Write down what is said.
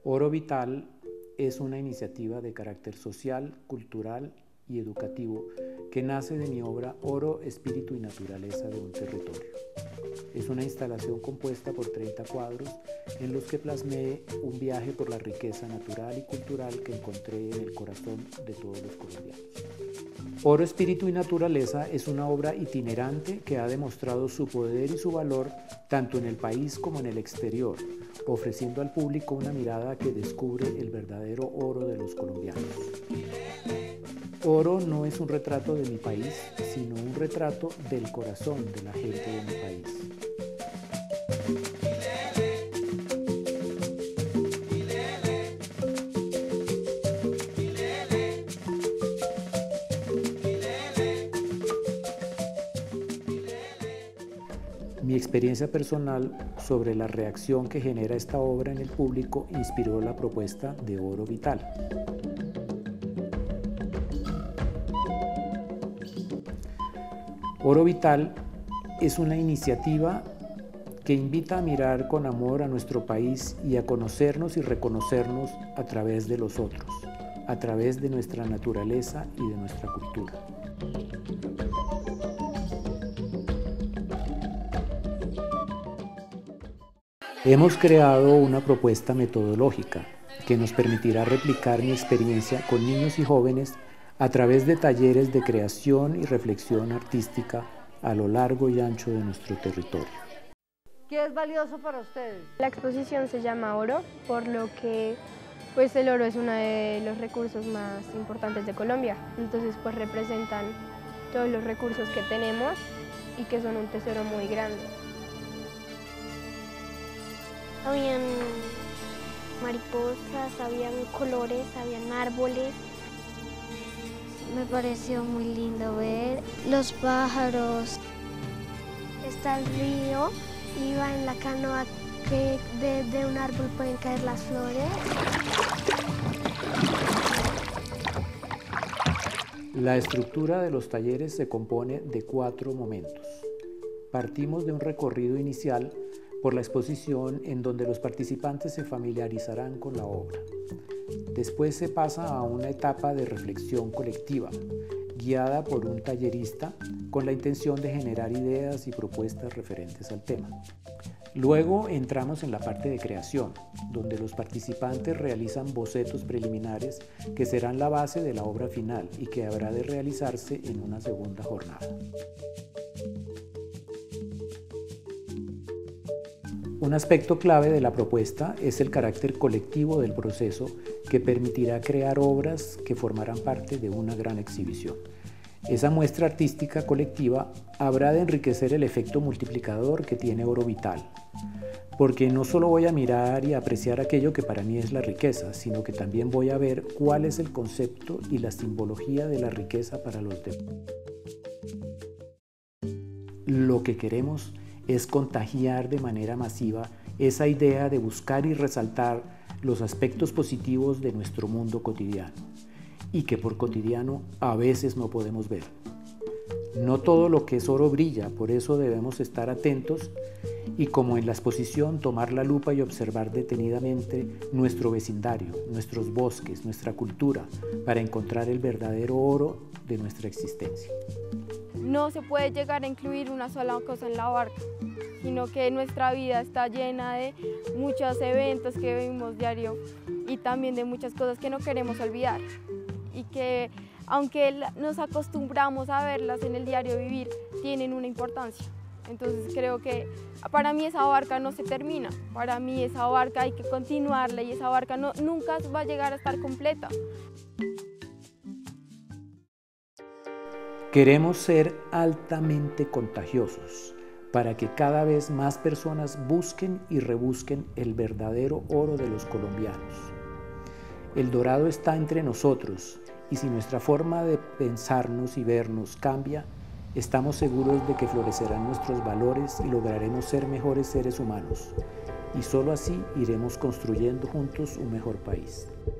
Oro Vital es una iniciativa de carácter social, cultural y educativo que nace de mi obra Oro, Espíritu y Naturaleza de un Territorio. Es una instalación compuesta por 30 cuadros en los que plasmé un viaje por la riqueza natural y cultural que encontré en el corazón de todos los colombianos. Oro, Espíritu y Naturaleza es una obra itinerante que ha demostrado su poder y su valor tanto en el país como en el exterior, ofreciendo al público una mirada que descubre el verdadero oro de los colombianos. Oro no es un retrato de mi país, sino un retrato del corazón de la gente de mi país. Mi experiencia personal sobre la reacción que genera esta obra en el público inspiró la propuesta de Oro Vital. Oro Vital es una iniciativa que invita a mirar con amor a nuestro país y a conocernos y reconocernos a través de los otros, a través de nuestra naturaleza y de nuestra cultura. Hemos creado una propuesta metodológica que nos permitirá replicar mi experiencia con niños y jóvenes a través de talleres de creación y reflexión artística a lo largo y ancho de nuestro territorio. ¿Qué es valioso para ustedes? La exposición se llama Oro, por lo que pues el oro es uno de los recursos más importantes de Colombia. Entonces pues representan todos los recursos que tenemos y que son un tesoro muy grande. Habían mariposas, habían colores, habían árboles. Me pareció muy lindo ver los pájaros. Está el río, iba en la canoa que de un árbol pueden caer las flores. La estructura de los talleres se compone de 4 momentos. Partimos de un recorrido inicial por la exposición en donde los participantes se familiarizarán con la obra. Después se pasa a una etapa de reflexión colectiva, guiada por un tallerista con la intención de generar ideas y propuestas referentes al tema. Luego entramos en la parte de creación, donde los participantes realizan bocetos preliminares que serán la base de la obra final y que habrá de realizarse en una segunda jornada. Un aspecto clave de la propuesta es el carácter colectivo del proceso que permitirá crear obras que formarán parte de una gran exhibición. Esa muestra artística colectiva habrá de enriquecer el efecto multiplicador que tiene Oro Vital, porque no solo voy a mirar y apreciar aquello que para mí es la riqueza, sino que también voy a ver cuál es el concepto y la simbología de la riqueza para los demás. Lo que queremos es contagiar de manera masiva esa idea de buscar y resaltar los aspectos positivos de nuestro mundo cotidiano y que por cotidiano a veces no podemos ver. No todo lo que es oro brilla, por eso debemos estar atentos y, como en la exposición, tomar la lupa y observar detenidamente nuestro vecindario, nuestros bosques, nuestra cultura, para encontrar el verdadero oro de nuestra existencia. No se puede llegar a incluir una sola cosa en la barca, sino que nuestra vida está llena de muchos eventos que vivimos diario y también de muchas cosas que no queremos olvidar y que, aunque nos acostumbramos a verlas en el diario vivir, tienen una importancia. Entonces creo que para mí esa barca no se termina, para mí esa barca hay que continuarla y esa barca nunca va a llegar a estar completa. Queremos ser altamente contagiosos para que cada vez más personas busquen y rebusquen el verdadero oro de los colombianos. El dorado está entre nosotros y si nuestra forma de pensarnos y vernos cambia, estamos seguros de que florecerán nuestros valores y lograremos ser mejores seres humanos. Y solo así iremos construyendo juntos un mejor país.